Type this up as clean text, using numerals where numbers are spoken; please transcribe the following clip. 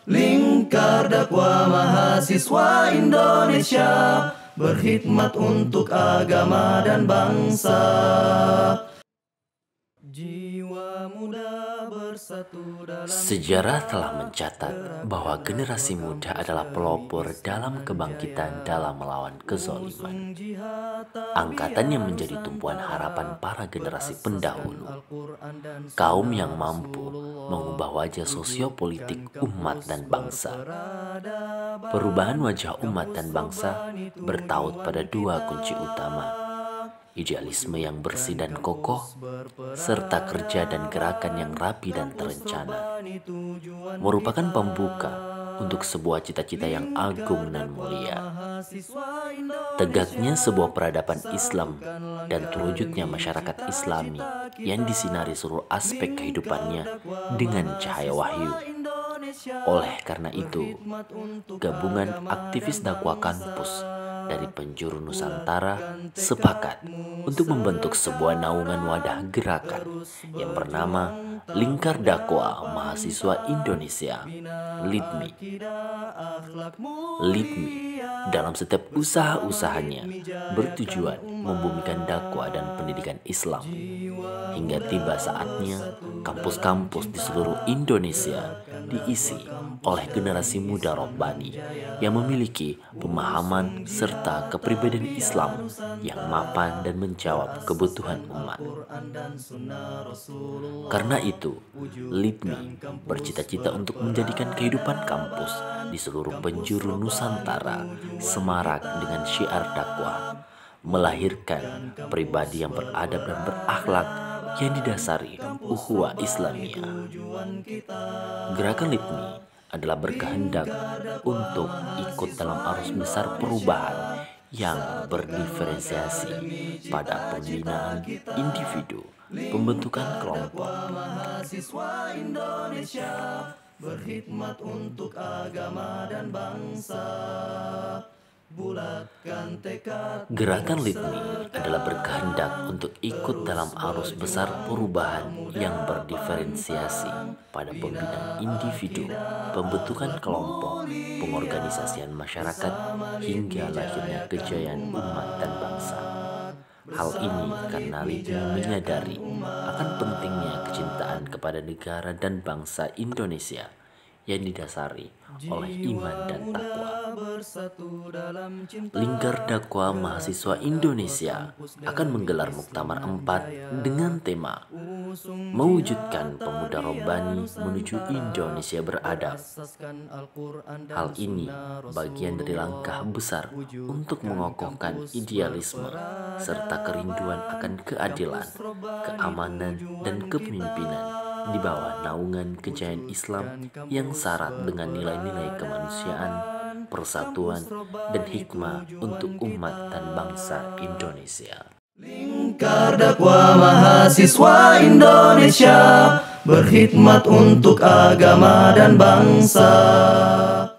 Lingkar dakwah mahasiswa Indonesia, berkhidmat untuk agama dan bangsa. Jiwa muda bersatu dalam Sejarah telah mencatat bahwa generasi muda adalah pelopor dalam kebangkitan dalam melawan kezaliman. Angkatan yang menjadi tumpuan harapan para generasi pendahulu. Kaum yang mampu mengubah wajah sosiopolitik umat dan bangsa. Perubahan wajah umat dan bangsa bertaut pada dua kunci utama. Idealisme yang bersih dan kokoh, serta kerja dan gerakan yang rapi dan terencana, merupakan pembuka untuk sebuah cita-cita yang agung dan mulia. Tegaknya sebuah peradaban Islam dan terwujudnya masyarakat Islami yang disinari seluruh aspek kehidupannya dengan cahaya wahyu. Oleh karena itu, gabungan aktivis dakwah kampus dari penjuru Nusantara sepakat untuk membentuk sebuah naungan wadah gerakan yang bernama Lingkar Dakwah Mahasiswa Indonesia, LIDMI. LIDMI dalam setiap usaha-usahanya bertujuan membumikan dakwah dan pendidikan Islam. Hingga tiba saatnya kampus-kampus di seluruh Indonesia diisi oleh generasi muda Robbani yang memiliki pemahaman serta kepribadian Islam yang mapan dan menjawab kebutuhan umat. Karena itu, LIDMI bercita-cita untuk menjadikan kehidupan kampus di seluruh penjuru Nusantara semarak dengan syiar dakwah, melahirkan pribadi yang beradab dan berakhlak yang didasari ukhuwah Islamiyah. Gerakan LIDMI adalah berkehendak untuk ikut dalam arus besar perubahan yang berdiferensiasi pada pembinaan individu, pembentukan kelompok, mahasiswa Indonesia, berkhidmat untuk agama dan bangsa. Bulatkan tekad. Gerakan LIDMI adalah berkehendak untuk ikut dalam arus besar perubahan yang berdiferensiasi pada pembinaan individu, pembentukan kelompok, pengorganisasian masyarakat, hingga lahirnya kejayaan umat dan bangsa. Hal ini karena LIDMI menyadari akan pentingnya kecintaan kepada negara dan bangsa Indonesia yang didasari oleh iman dan takwa. Lingkar Dakwah Mahasiswa Indonesia akan menggelar Muktamar 4 dengan tema mewujudkan pemuda Robbani menuju Indonesia beradab. Hal ini bagian dari langkah besar untuk mengokohkan idealisme serta kerinduan akan keadilan, keamanan, dan kepemimpinan di bawah naungan kejayaan Islam yang syarat dengan nilai-nilai kemanusiaan, persatuan, dan hikmah untuk umat dan bangsa Indonesia. Lingkar dakwah mahasiswa Indonesia, berkhidmat untuk agama dan bangsa.